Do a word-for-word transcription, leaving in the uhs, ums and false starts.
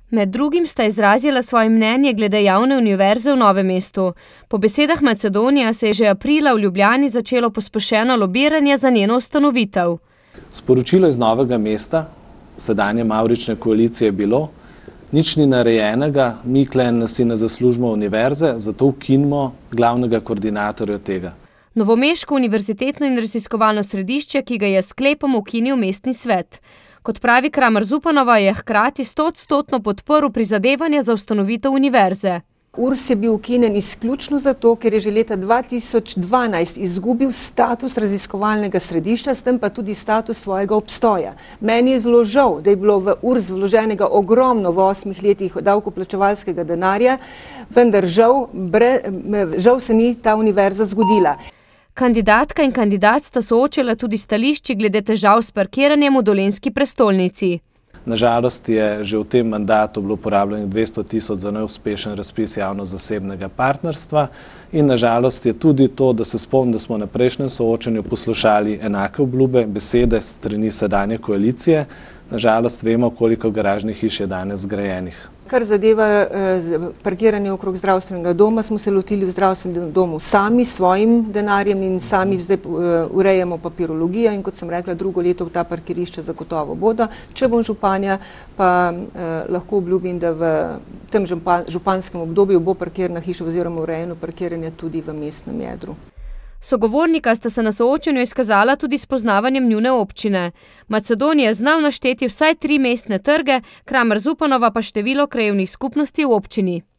Med drugim sta izrazila svoje mnenje glede javne univerze v Novem mestu. Po besedah Macedonija se je že aprila v Ljubljani začelo pospešeno lobiranje za njeno ustanovitev. Sporočilo iz Novega mesta, sedanje Mavrične koalicije je bilo: nič ni narejenega, mi kle si ne zaslužimo univerze, zato ukinimo glavnega koordinatorja tega. Novomeško univerzitetno in raziskovalno središče, ki ga je s sklepom ukinil mestni svet. Kot pravi Kramar Zupanova, je hkrati stoodstotno podprl prizadevanje za ustanovitev univerze. U R S je bil ukinjen izključno zato, ker je že leta dva tisoč dvanajst izgubil status raziskovalnega središča, s tem pa tudi status svojega obstoja. Meni je zelo žal, da je bilo v U R S vloženega ogromno v osmih letih davkoplačevalskega denarja, vendar žal, bre, žal se ni ta univerza zgodila. Kandidatka in kandidat sta soočila tudi stališči glede težav s parkiranjem v dolenjski prestolnici. Nažalost je že v tem mandatu bilo porabljenih dvesto tisoč za neuspešen razpis javno-zasebnega partnerstva in nažalost je tudi to, da se spomnim, da smo na prejšnjem soočenju poslušali enake obljube, besede s strani sedanje koalicije. Nažalost vemo, koliko garažnih hiš je danes zgrajenih. Kar zadeva eh, parkiranje okrog zdravstvenega doma, smo se lotili v zdravstvenem domu sami, svojim denarjem in sami zdaj uh, urejamo papirologijo in kot sem rekla, drugo leto v ta parkirišča zagotovo bodo. Če bom županja, pa eh, lahko obljubim, da v tem župan, županskem obdobju bo parkirna hiša oziroma urejeno parkiranje tudi v mestnem jedru. Sogovornika sta se na soočenju izkazala tudi s poznavanjem njune občine. Macedonija je znal našteti vsaj tri mestne trge, Kramar Zupanova pa število krajevnih skupnosti v občini.